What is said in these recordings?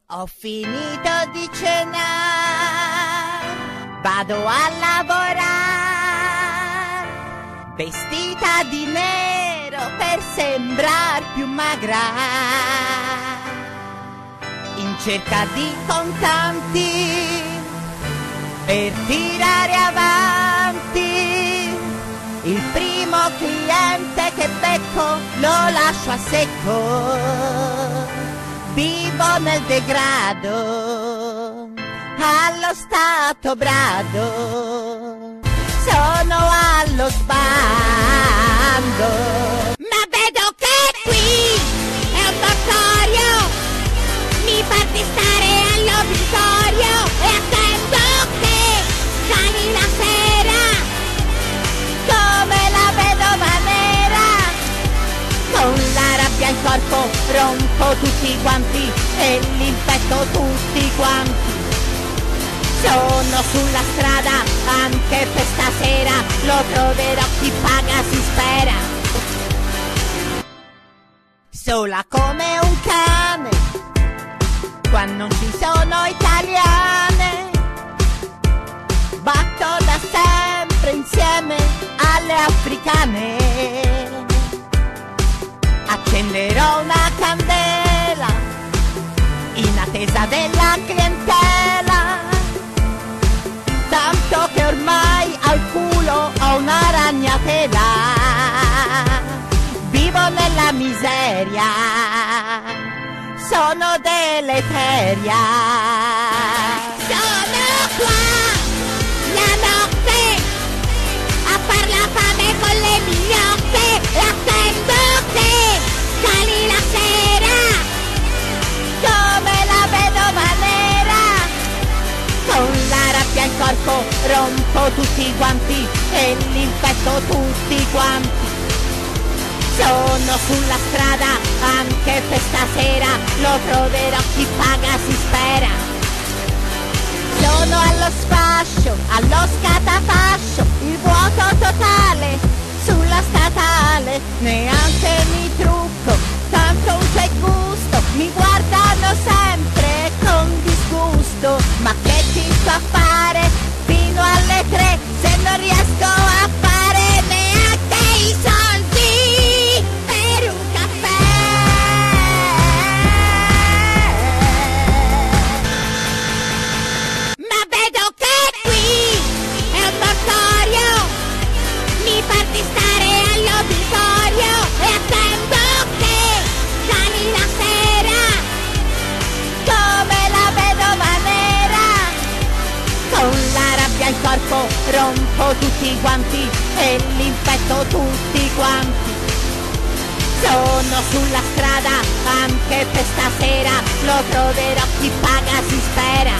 Ho finito di cenare, vado a lavorare, vestita di nero per sembrar più magra, in cerca di contanti per tirare avanti. Il primo cliente che becco lo lascio a secco. Vivo nel degrado, allo stato brado, sono allo sbando. Ma vedo che qui è un mortorio, mi fa di stare all'obitorio e attendo che cali la sera, come la vedova nera. Con la rabbia in corpo rompo tutti i guanti e li infetto tutti quanti. Sono sulla strada anche per stasera, lo troverò, chi paga si spera. Sola come un cane quando non ci sono italiane, batto da sempre insieme alle africane. Accenderò una candela in attesa della clientela, tanto che ormai al culo ho una ragnatela. Vivo nella miseria, sono deleteria. Sono qua la notte a far la fame con le mignotte e attendo che cali la sera, come la vedova nera. Con la rabbia in corpo rompo tutti i guanti e li infetto tutti quanti. Sono sulla strada anche per stasera, lo troverò, chi paga si spera. Sono allo sfascio, allo scatafascio, il vuoto totale sulla statale. Neanche mi trucco, tanto un c'è gusto, mi guardano sempre con disgusto. Ma che ci sto a fare fino alle 3 se non riesco a fare neanche i soldi per un caffè? Ma vedo che qui è un mortorio, mi fa di stare all'obitorio e attendo che cali la sera, come la vedova nera. Con la rabbia in corpo rompo tutti i guanti e li infetto tutti quanti. Sono sulla strada anche per stasera, lo troverò, chi paga si spera.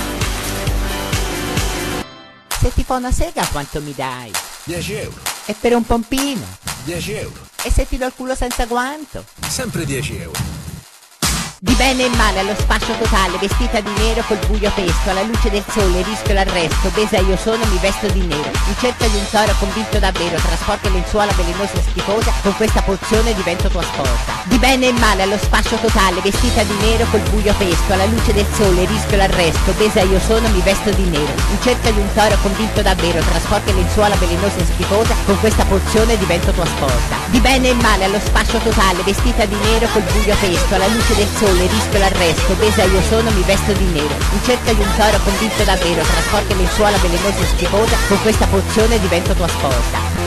Se ti fa una sega quanto mi dai? 10 euro. E per un pompino? 10 euro. E se ti do il culo senza guanto? Sempre 10 euro. Di bene e male allo sfascio totale, vestita di nero col buio pesto, alla luce del sole rischio l'arresto, besa io sono, mi vesto di nero, in cerca di un toro convinto davvero, trasporto lenzuola velenosa e schifosa, con questa pozione divento tua sposa. Di bene e male allo sfascio totale, vestita di nero col buio pesto, alla luce del sole rischio l'arresto, besa io sono, mi vesto di nero, in cerca di un toro convinto davvero, trasporto lenzuola velenosa e schifosa, con questa pozione divento tua sposa. Di bene e male allo sfascio totale, vestita di nero col buio pesto, alla luce del sole rischio l'arresto, besa io sono, mi vesto di nero, in cerca di un toro convinto davvero, trasporto lenzuola velenosa e schifosa, con questa pozione divento tua sposa.